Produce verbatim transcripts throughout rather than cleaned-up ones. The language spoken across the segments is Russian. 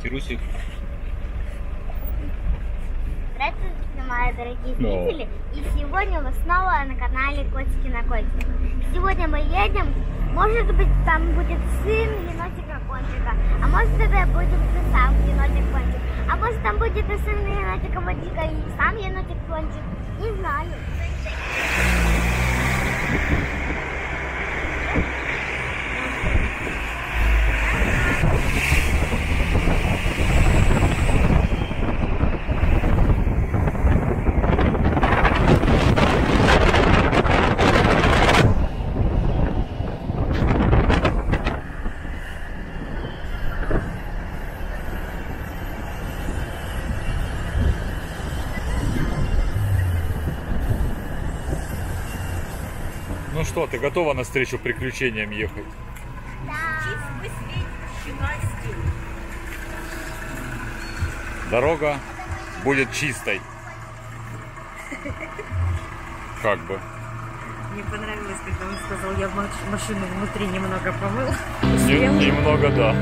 Кирусик. Здравствуйте, мои дорогие зрители. И сегодня вы снова на канале Котики на Котиках. Сегодня мы едем. Может быть, там будет сын енотика Кончика. А может, это будет и сам енотик Кончик. А может, там будет и сын енотика Кончика и сам енотик Кончик. Не знаю. Ну что, ты готова навстречу приключениям ехать? Дорога будет чистой. Как бы. Мне понравилось, когда он сказал, я машину внутри немного помыл. Не, немного, да.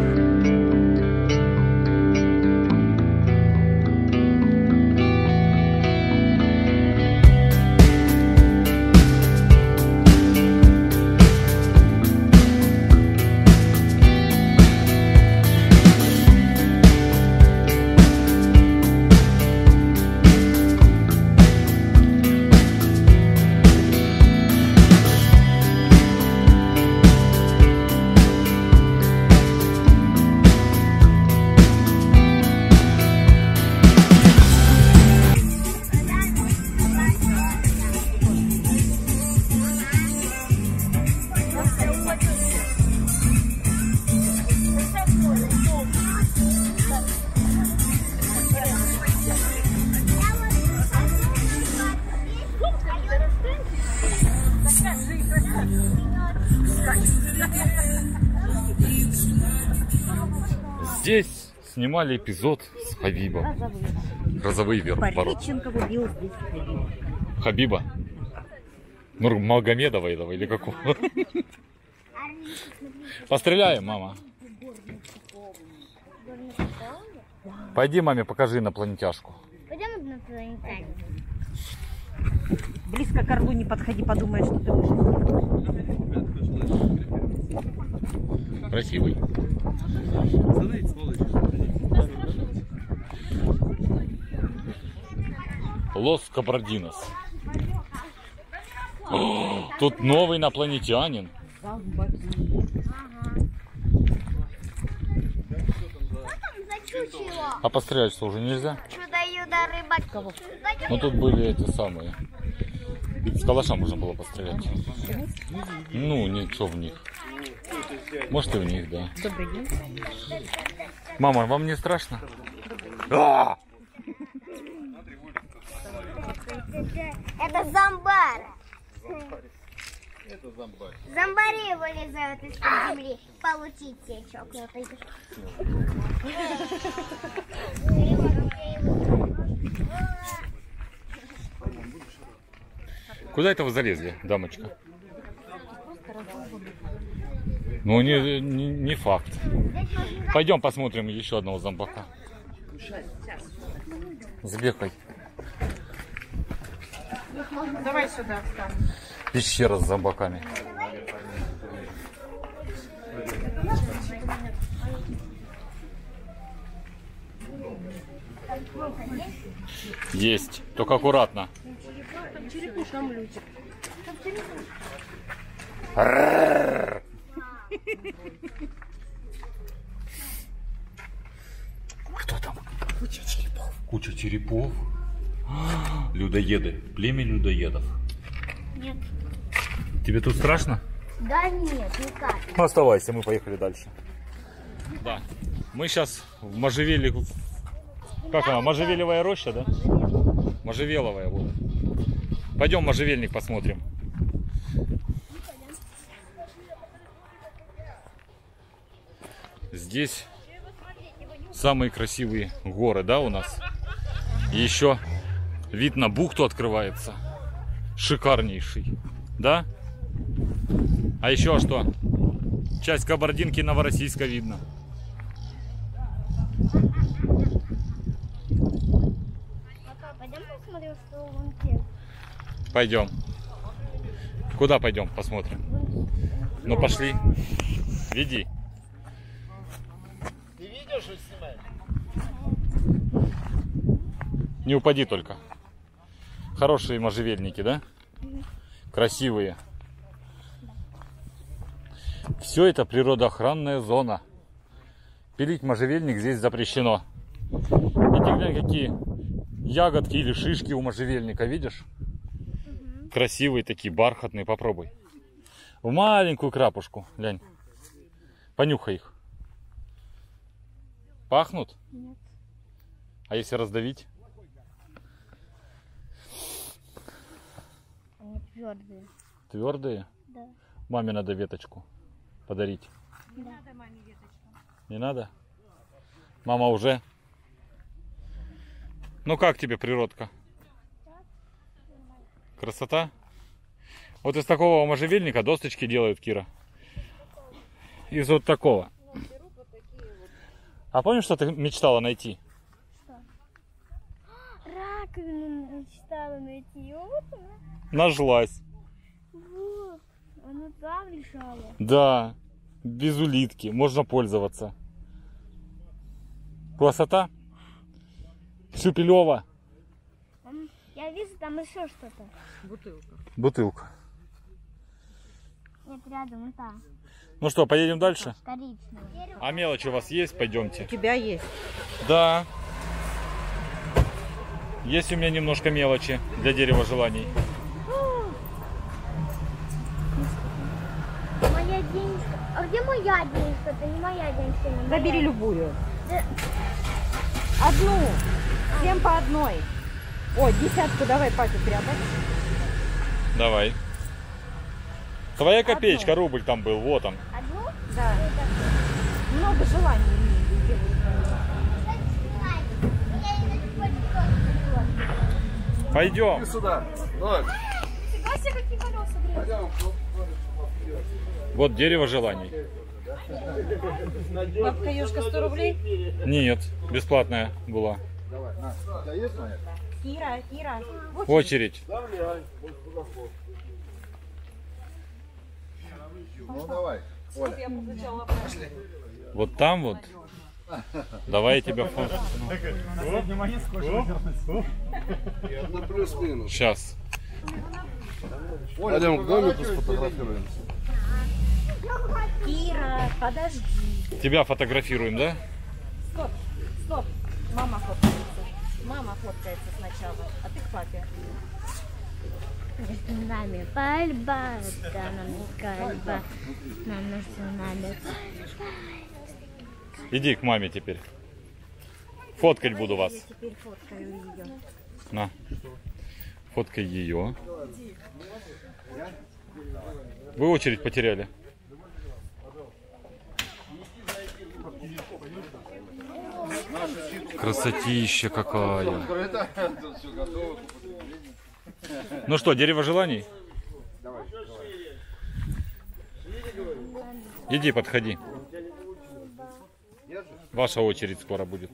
Здесь снимали эпизод с Хабибом. Грозовые ворота. Пореченков убил здесь Хабиба. Хабиба? Ну, Магомедова этого или какого? Постреляем, мама. Пойди, маме, покажи инопланетяшку. Пойдем инопланетянин. Близко к орлу не подходи, подумай, что ты уже. Красивый. Лос Кабардинос. О, тут новый инопланетянин. А пострелять что, уже нельзя? Чудо-юдо, рыбак. Ну тут были эти самые. С калаша можно было пострелять. Ну, ничего в них. Может и в них, да. Добрый день. Мама, вам не страшно? А! Это зомбар. Это зомбарь. Зомбари вылезают из-под земли. Получить сечок. Куда это вы залезли, дамочка? Ну, не, не, не факт. Пойдем посмотрим еще одного зомбака. Сбегай. Давай сюда встанем. Пещера с зомбаками. Есть. Только аккуратно. Кто там? Куча черепов. Куча черепов. Людоеды. Племя людоедов. Нет. Тебе тут страшно? Да нет, никак. Ну, оставайся, мы поехали дальше. Да. Мы сейчас в Можжевеле... Как она? Можжевелевая роща, да? Можжевеловая, вот. Пойдем можжевельник посмотрим. Здесь самые красивые горы, да, у нас? И еще вид на бухту открывается. Шикарнейший. Да? А еще что? Часть Кабардинки Новороссийска видно. посмотрел, что вон те. Пойдем. Куда пойдем? Посмотрим. Ну пошли. Веди. Ты видишь, что снимаешь? Не упади только. Хорошие можжевельники, да? Красивые. Все это природоохранная зона. Пилить можжевельник здесь запрещено. И ты глянь, какие ягодки или шишки у можжевельника, видишь? Угу. Красивые такие, бархатные, попробуй. В маленькую крапушку, глянь. Понюхай их. Пахнут? Нет. А если раздавить? Они твердые. Твердые? Да. Маме надо веточку подарить. Да. Не надо маме веточку. Не надо? Мама уже? Ну как тебе природка? Красота? Вот из такого можжевельника досточки делают, Кира. Из вот такого. А помнишь, что ты мечтала найти? Что? Раковину мечтала найти. Вот она. Нашлась. Вот. Она там лежала. Да. Без улитки. Можно пользоваться. Красота? Шепелева. Там, я вижу, там еще что-то. Бутылка. Бутылка. Нет, рядом, и там. Ну что, поедем дальше? Коричневый. А мелочь у вас есть? Пойдемте. У тебя есть. Да. Есть у меня немножко мелочи для дерева желаний. Моя денежка. А где моя денежка? Это не моя денежка. Не моя. Забери любую. Да. Одну. Всем по одной. О, десятку давай папе прятать. Давай. Твоя копеечка, рубль там был, вот он. Одну? Да. Много желаний. Пойдем. Иди сюда. Давай. Фига себе, какие колеса, блин. Пойдем. Вот дерево желаний. Бабка Ёшка сто рублей. Нет, бесплатная была. Давай, на. У тебя есть моя? Кира, Кира. Очередь. Ну давай. Оля. Я получала. Вот там вот. Давай я тебя фото. Ну плюс-минус. Сейчас. Пойдем к домику сфотографируемся. Кира, подожди. Тебя фотографируем, да? Стоп, стоп. Мама фоткается. Мама фоткается сначала, а ты к папе. Между нами пальба, да, нам кальба. Нам между нами Иди к маме теперь. Фоткать буду вас. Я теперь фоткаю ее. На. Фоткай ее. Вы очередь потеряли. Красотища какая. Ну что, дерево желаний? Иди, подходи. Ваша очередь скоро будет.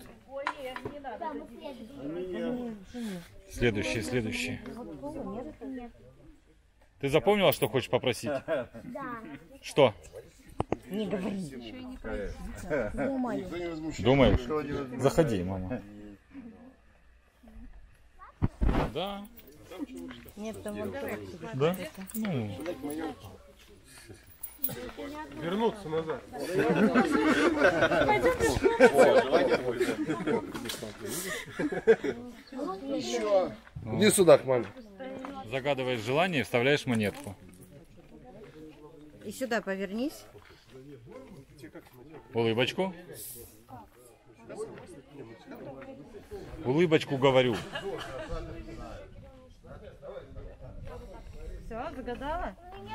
Следующий, следующий. Ты запомнила, что хочешь попросить? Да. Что? Не говори. Никто не возмущается. Думаешь? Заходи, мама. Да. Нет, там вон туда. Да? Ну. Вернуться назад. Еще. Иди сюда к маме. Загадываешь желание и вставляешь монетку. И сюда повернись. Улыбочку. Улыбочку говорю. Все, загадала?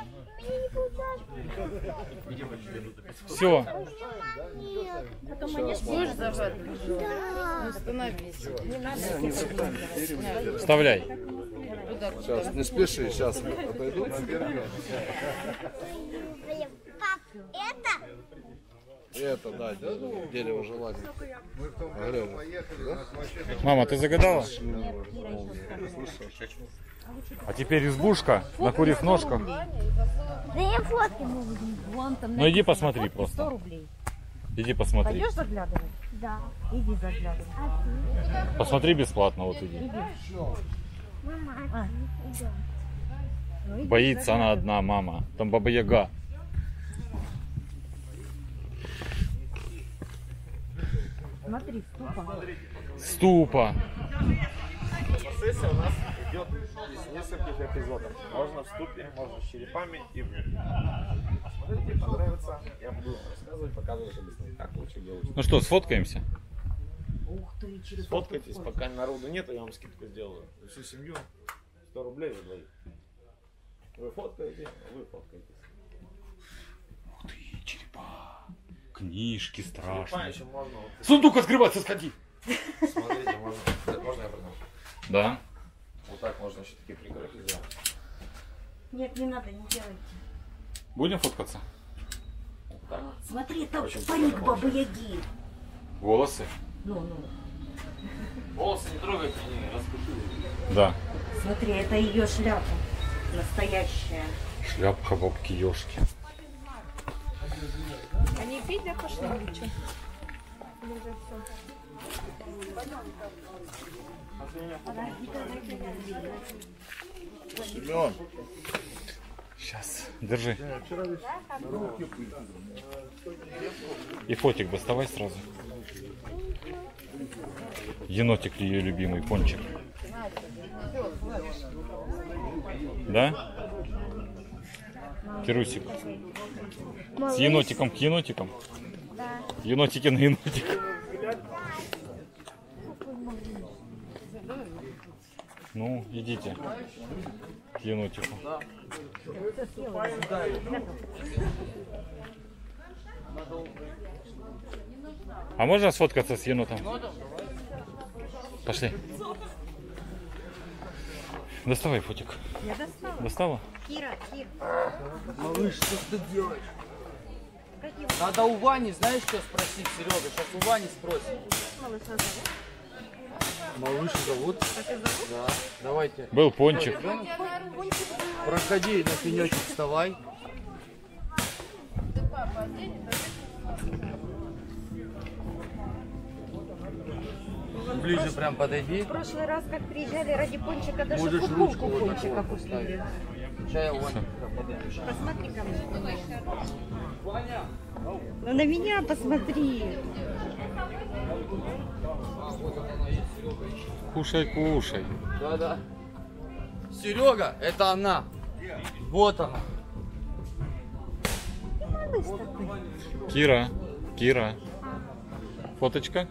Все. Потом монетку будешь загадывать? Да. Остановись. Не надо. Вставляй. Сейчас, не спеши, сейчас отойду. Пап, это? Это, да, дерево желания. Мама, ты загадала? А теперь избушка на курьих ножках. Да я фотки. Вон там Ну иди посмотри сто просто. рублей. Иди посмотри. Пойдешь заглядывать? Да. Иди заглядывай. Посмотри бесплатно, вот иди. Мама, А. идем. Ну, иди Боится она заглядывай. одна, мама. Там Баба Яга. Смотри, ступа. Ступа. Фотосессия у нас идет из нескольких эпизодов. Можно в ступе, можно с черепами и в Смотрите, понравится. Я буду рассказывать, показывать объяснять, как лучше делать. Ну что, сфоткаемся? Ух ты, через Сфоткайтесь, пока народу нет, я вам скидку сделаю. За всю семью сто рублей за двоих. Вы фоткаете, вы фоткаетесь. Ух ты, черепа. Книжки Черепа страшные. еще можно. Вот, Сундук открывается, сходи. смотрите, можно, можно я продам? Да. Вот так можно еще такие прикрытия сделать. Нет, не надо, не делайте. Будем фоткаться? Вот так. Смотри, это Очень парик прикольно. Бабы Яги. Волосы? Ну, ну. Волосы не трогайте, они распушили. Да. Смотри, это ее шляпа. Настоящая. Шляпка бабки ёшки. Они видят, пошли лучше. Семен. Сейчас, держи. И фотик доставай сразу. Енотик ее любимый, пончик. Да? Кирусик. С енотиком к енотикам. Да. Енотики на енотик. Ну, идите к енотику. А можно сфоткаться с енотом? Пошли. Доставай фотик. Я достала. Достала? Кира, Кира. Малыш, что ты делаешь? Надо у Вани, знаешь, что спросить, Серега? Сейчас у Вани спросим. Малыша зовут? Малыш зовут? Как и зовут? Да. Давайте. Был пончик. Проходи на пенечек, вставай. Ближе прям подойди. В прошлый раз, как приезжали ради пончика, даже Можешь футболку ручку вот пончика так вот купили. Сейчас я у Вани подойду. Посмотри ко мне. Ну на меня посмотри. Кушай, кушай. Да-да. Серега, это она. Вот она. Кира, Кира. Фоточка.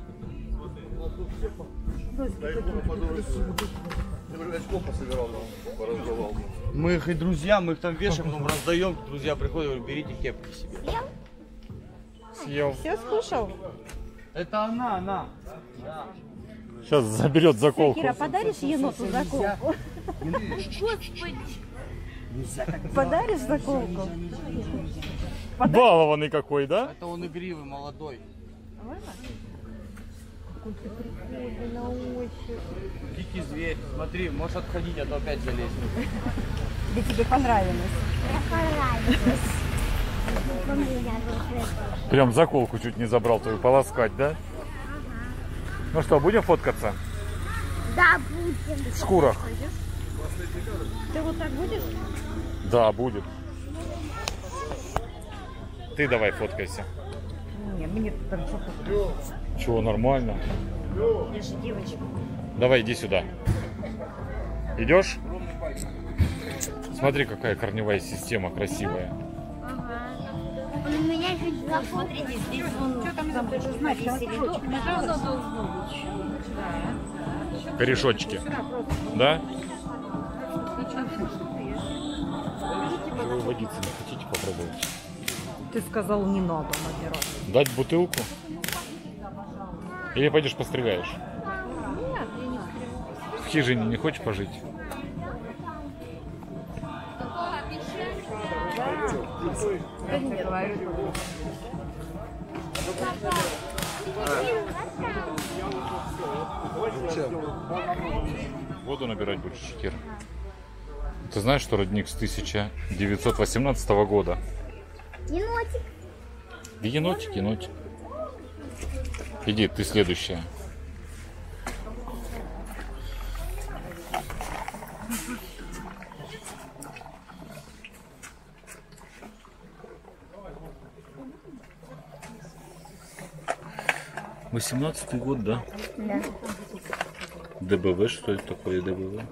Очко пособирал, пораздавал. Мы их и друзья, мы их там вешаем, потом раздаем. Друзья приходят, говорят, берите кепки себе. Съел. Все скушал? Это она, она. Сейчас заберет заколку. Кира, подаришь еноту заколку? Подаришь заколку? Балованный какой, да? Это он игривый, молодой. Какой ты прикольный на ощупь. Дикий зверь. Смотри, можешь отходить, а то опять залезет. Да тебе понравилось. Понравилось. У меня тут Прям заколку чуть не забрал твою полоскать, да? Ну что, будем фоткаться? Да, будем. В шкурах. Ты вот так будешь? Да, будет. Ты давай фоткайся. Не, мне тут там что-то. Чего, нормально? Я же девочка. Давай, иди сюда. Идешь? Смотри, какая корневая система красивая. Он у меня чуть запомнил. Смотрите, здесь он там даже знать, Корешочки. Да? Вы водицы не хотите попробовать? Ты сказал, не надо набирать. Дать бутылку? Или пойдешь постреляешь? В хижине не хочешь пожить? Воду набирать будешь, Шакир. Ты знаешь, что родник с тысяча девятьсот восемнадцатого года? Енотик. Енотик, енотик. Иди, ты следующая. Восемнадцатый год, да? Да. ДБВ, что это такое ДБВ?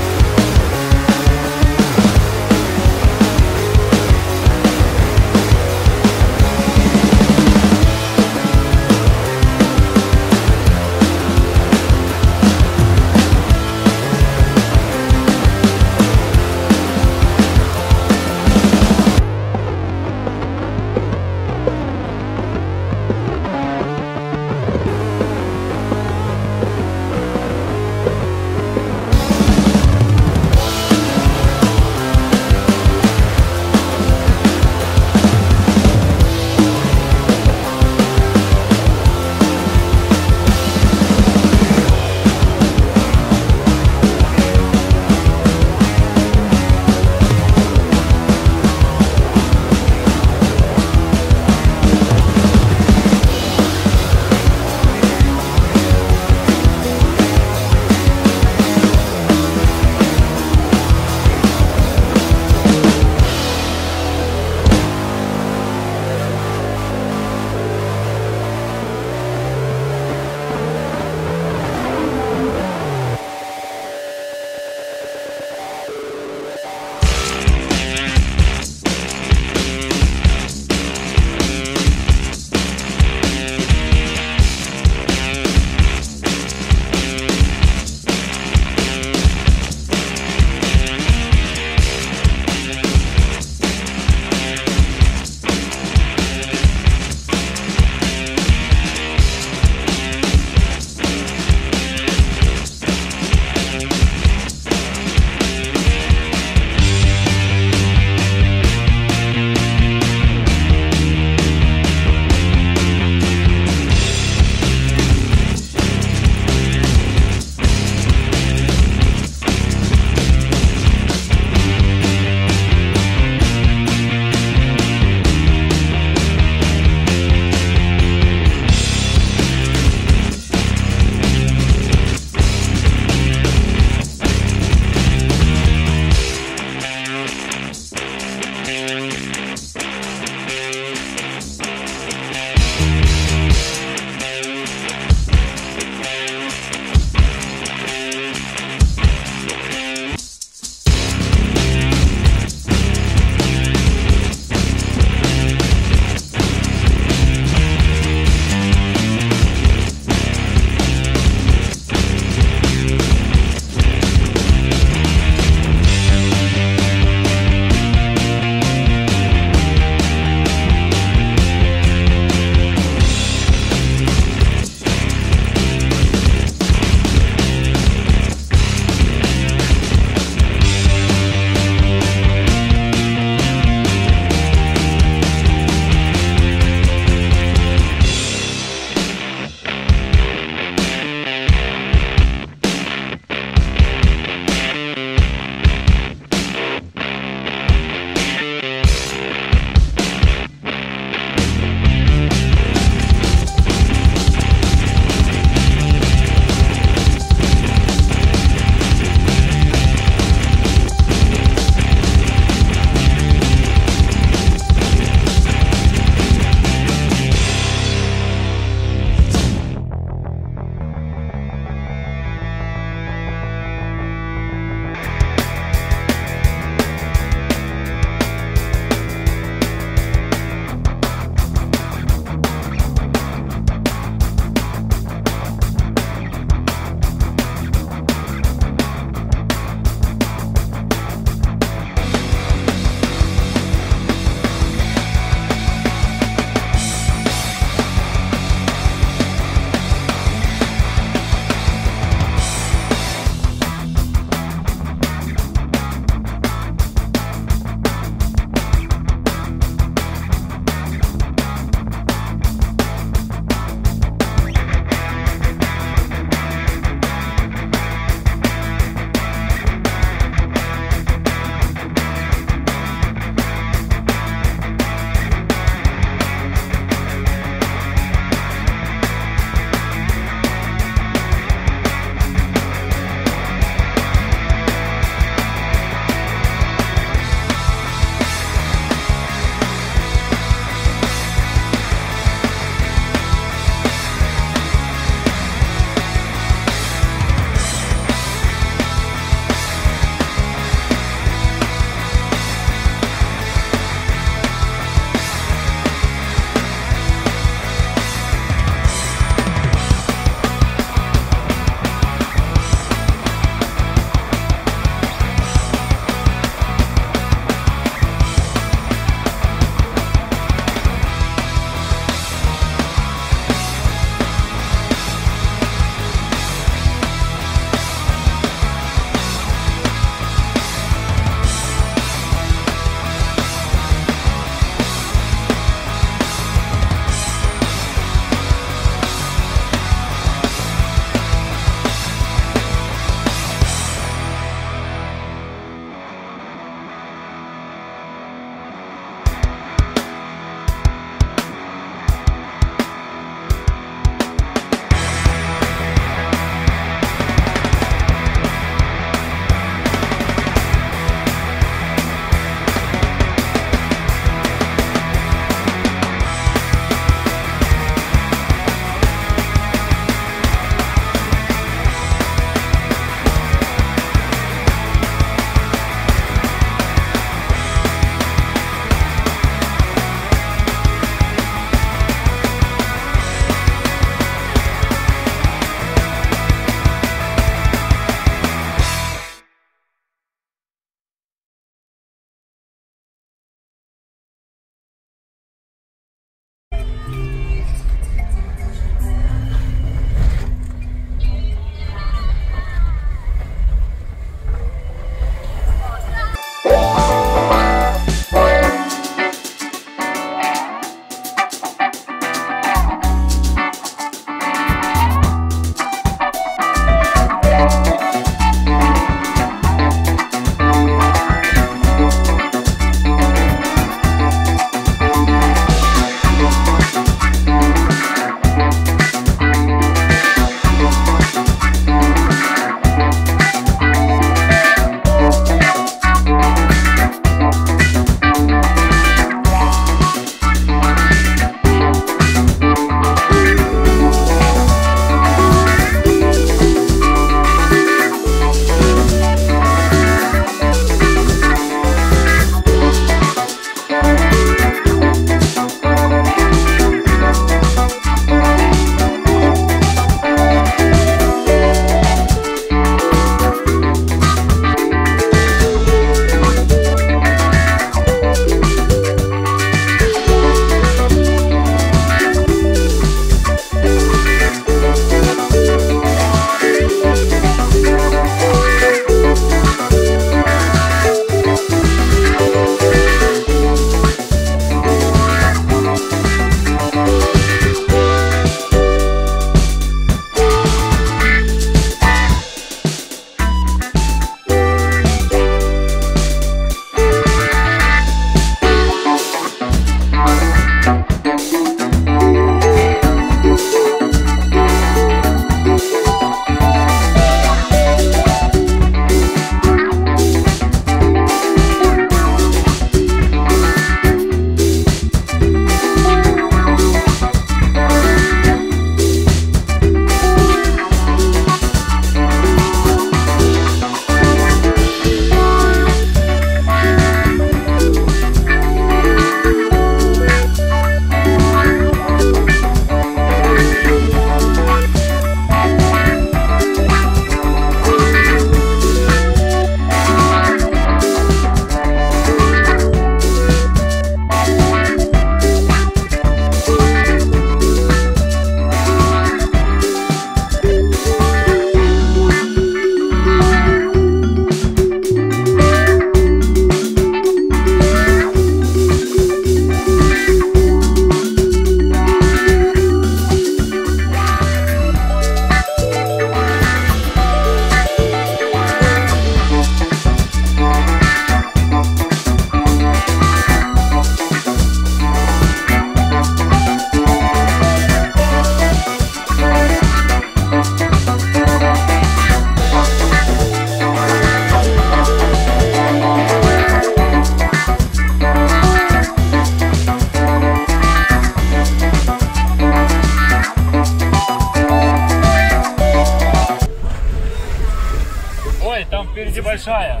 Впереди большая.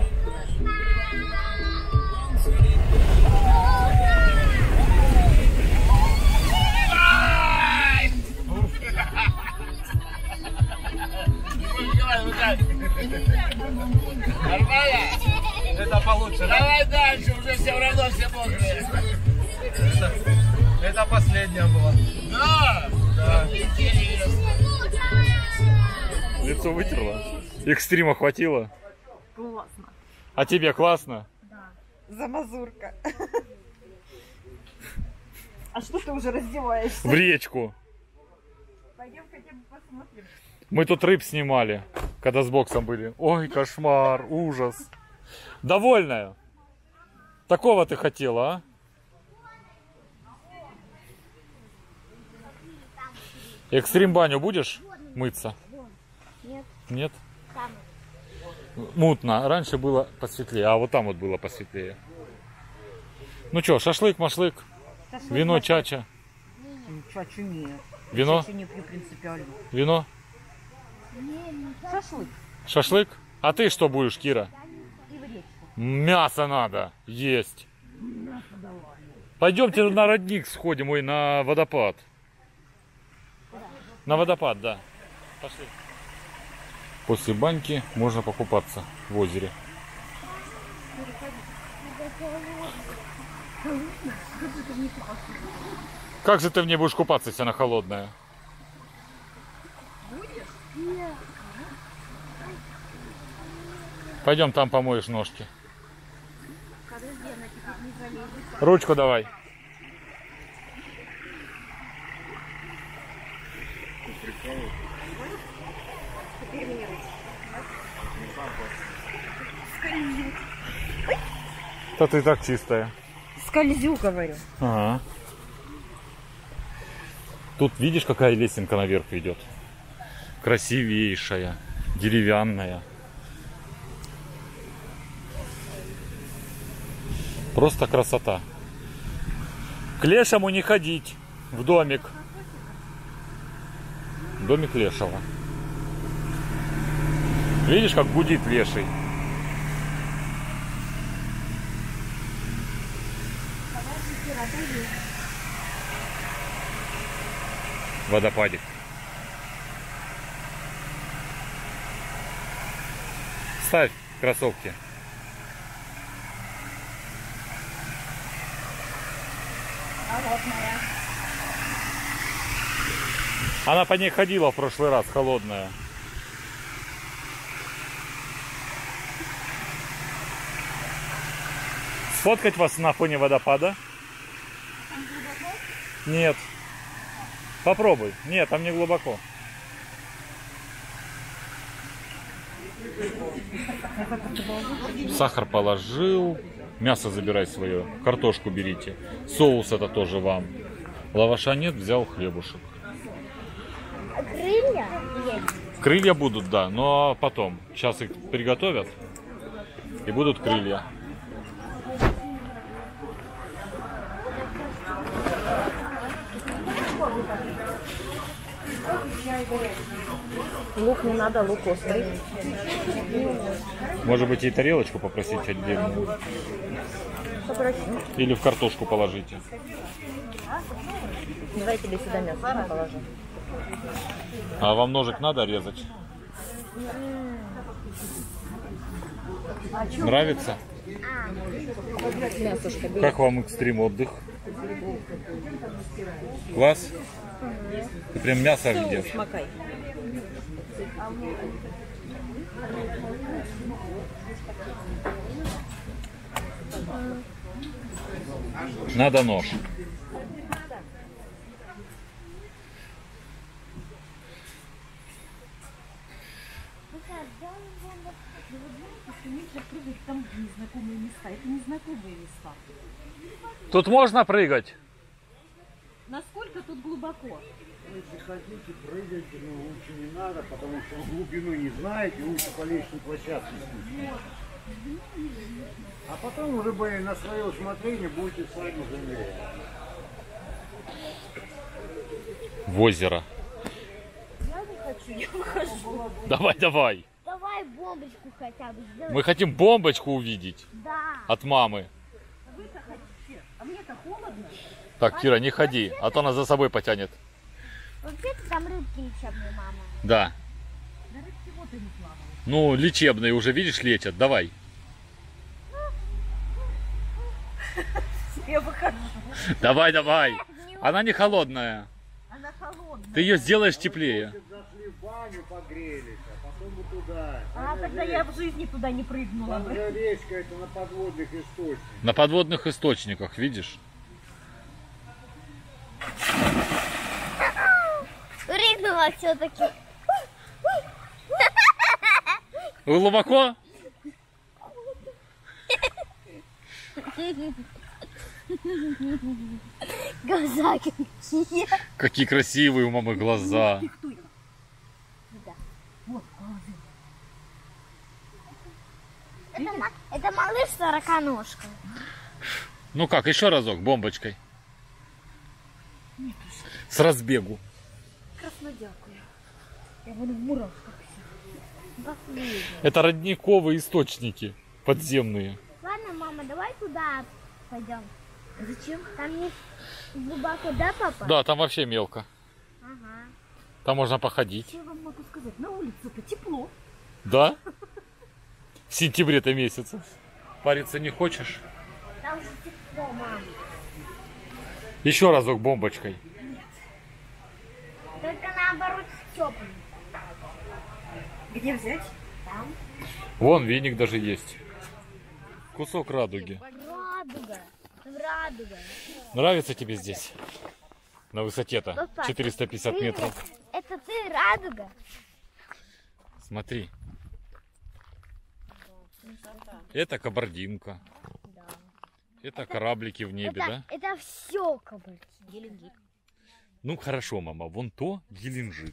Нормально? Это получше, да? Давай дальше, уже все равно все мокрые. Это последняя была. Да! Да. Интересно. Лицо вытерла? Экстрима хватило? Классно. А тебе классно? Замазурка. А что ты уже раздеваешься? В речку. Пойдем хотя бы посмотрим. Мы тут рыб снимали, когда с боксом были. Ой, кошмар, ужас. Довольная? Такого ты хотела, а? Экстрим баню будешь мыться? Нет. Нет? Там. Мутно. Раньше было посветлее, а вот там вот было посветлее. Ну что, шашлык, машлык, вино, чача. Чачу нет. Вино? Чачу не пью принципиально. Вино? Шашлык. Шашлык? А ты что будешь, Кира? И в речку. Мясо надо есть. Пойдемте на родник сходим, ой, на водопад. На водопад, да. Пошли. После баньки можно покупаться в озере. Как же ты в ней будешь купаться, если она холодная? Пойдем там помоешь ножки. Ручку давай. Да ты так чистая. Скользю, говорю. Ага. Тут видишь, какая лесенка наверх ведет? Красивейшая, деревянная. Просто красота. К лешему не ходить. В домик. Домик лешего. Видишь, как гудит леший? Водопадик. Ставь кроссовки. Она по ней ходила в прошлый раз, холодная. Сфоткать вас на фоне водопада? Нет. Попробуй. Нет, там не глубоко. Сахар положил. Мясо забирай свое. Картошку берите. Соус это тоже вам. Лаваша нет, взял хлебушек. А крылья есть? Крылья будут, да, но потом. Сейчас их приготовят. И будут крылья. Лук не надо, лук острый. Может быть, и тарелочку попросить отдельную. Попроси. Или в картошку положите. Давай тебе сюда мясо положу. А вам ножик надо резать? Нравится? Мясушка бери. Как вам экстрим отдых? Класс? Ты прям мясо видишь? Макай. Надо нож. Там незнакомые места. Это незнакомые места. Тут можно прыгать? Насколько тут глубоко? Если хотите прыгать, но лучше не надо, потому что глубину не знаете, лучше по лестничной площадке спуститься. А потом уже бы на свое усмотрение будете сами замерять. В озеро. Я не хочу, я выхожу. Давай, давай. Давай, бой. бомбочку хотя бы сделать. Мы хотим бомбочку увидеть Да. от мамы. Вы-то хотите, а мне-то холодно. Так, Кира, не ходи, а то она за собой потянет. Вообще-то там рыбки лечебные, мама. Да. Да рыбки вот и не плавают. Ну, лечебные уже, видишь, лечат. Давай. Я выхожу. Давай, давай. Она не холодная. Она холодная. Ты ее сделаешь теплее. Зашли в баню, погрелись, а потом вы туда. А тогда я в жизни туда не прыгнула Там бы. же речка, это на подводных источниках. На подводных источниках, видишь? Прыгнула все-таки. Глубоко? Глаза какие. Какие красивые у мамы глаза. Это, ма- это малыш сороконожка. Ну как, еще разок бомбочкой. С разбегу. Красно дякую. Я буду в мурашках. Последний. Это родниковые источники подземные. Ладно, мама, давай туда пойдем. Зачем? Там не глубоко, да, папа? Да, там вообще мелко. Ага. Там можно походить. Что я вам могу сказать? На улице-то тепло. Да? В сентябре-то месяце. Париться не хочешь? Там же тепло, мама. Еще разок бомбочкой. Только наоборот теплый. Где взять? Там Вон веник даже есть. Кусок радуги. радуга. Радуга. Нравится тебе здесь? На высоте-то Папа, четыреста пятьдесят ты- метров. Это ты радуга? Смотри. Это кабардинка. Да. Это кораблики в небе, это, да? это все кабальки. Геленджик. Ну хорошо, мама. Вон то Геленджик.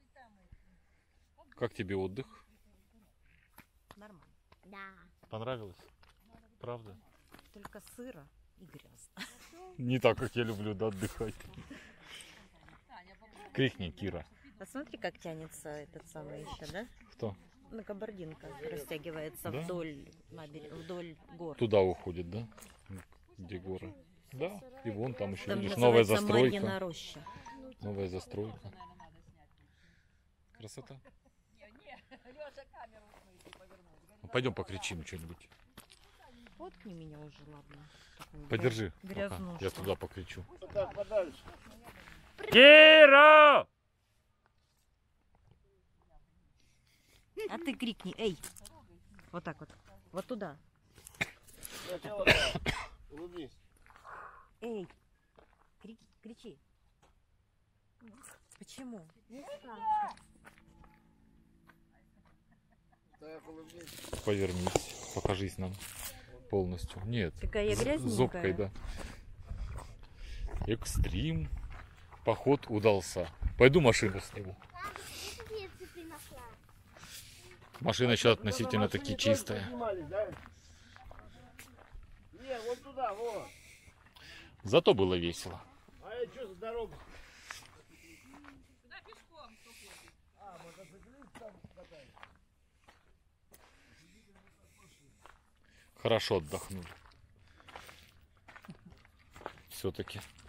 Как тебе отдых? Нормально. Да. Понравилось? Правда? Только сыро и грязно. Не так, как я люблю, да, отдыхать. Крикни, Кира. Посмотри, как тянется этот самый еще, да? Кто? На кабардинка растягивается Да? вдоль, набер... вдоль гор. Туда уходит, да? Где горы? Да. И вон там еще, Там видишь, новая называется застройка. Мадина роща. Новая застройка. Красота. Пойдем покричим что-нибудь. Фоткни меня уже, ладно. Такую Подержи. пока. грязнушку. Я туда покричу. Так, подальше. Кира! А ты крикни, эй! Вот так вот. Вот туда. Сначала так. Улыбнись. Эй! Кри- кричи. Почему? Так, улыбнись. Повернись. Покажись нам полностью. Нет. Какая я з- грязненькая. Зобкой, да. Экстрим. Поход удался. Пойду машину сниму. Какие цветы нашла? Машина сейчас относительно таки чистая. Поднимались, да? Не, вот туда, вот. Зато было весело. А я что за дорогу? Хорошо отдохнули. Все-таки.